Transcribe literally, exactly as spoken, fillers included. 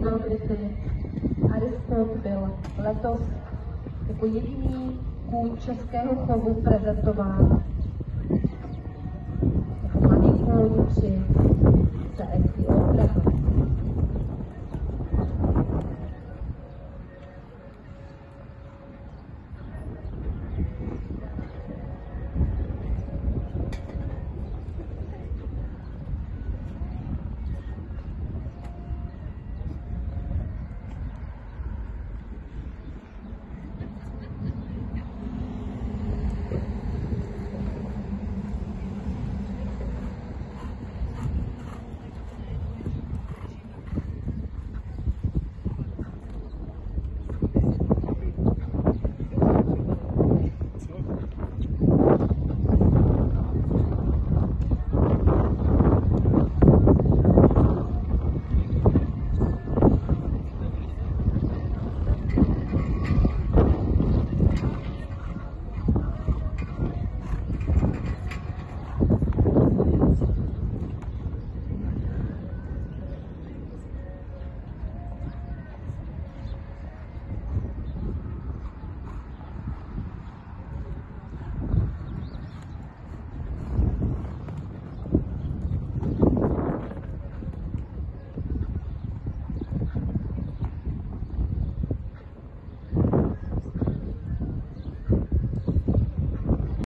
kdy Aristot byl letos jako jediný kůň českého chovu prezentován jako mladý kůň při C F I Oldham.